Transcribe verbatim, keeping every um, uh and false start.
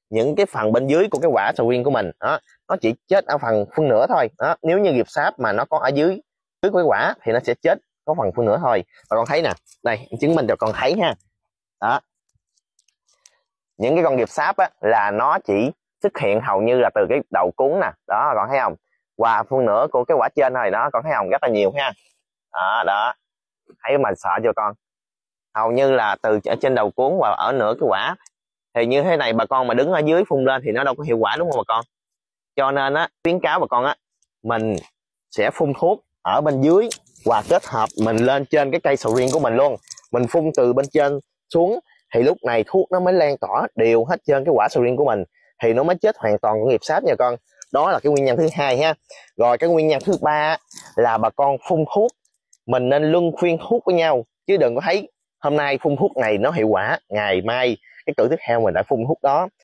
những cái phần bên dưới của cái quả sầu riêng của mình đó, nó chỉ chết ở phần phân nửa thôi đó. Nếu như nghiệp sáp mà nó có ở dưới dưới cái quả thì nó sẽ chết có phần phân nửa thôi. Và con thấy nè, đây chứng minh cho con thấy ha. Đó, những cái con nghiệp sáp á là nó chỉ xuất hiện hầu như là từ cái đầu cuốn nè, đó con thấy không, và phân nửa của cái quả trên thôi đó, con thấy không, rất là nhiều ha. Đó, đó thấy mà sợ cho con, hầu như là từ ở trên đầu cuốn và ở nửa cái quả. Thì như thế này bà con mà đứng ở dưới phun lên thì nó đâu có hiệu quả, đúng không bà con? Cho nên á, khuyến cáo bà con á, mình sẽ phun thuốc ở bên dưới và kết hợp mình lên trên cái cây sầu riêng của mình luôn. Mình phun từ bên trên xuống thì lúc này thuốc nó mới lan tỏa đều hết trên cái quả sầu riêng của mình, thì nó mới chết hoàn toàn của nghiệp sáp nha con. Đó là cái nguyên nhân thứ hai ha. Rồi cái nguyên nhân thứ ba là bà con phun thuốc mình nên luân phiên thuốc với nhau, chứ đừng có thấy hôm nay phun thuốc này nó hiệu quả, ngày mai cái cử tiếp theo mình lại phun thuốc đó.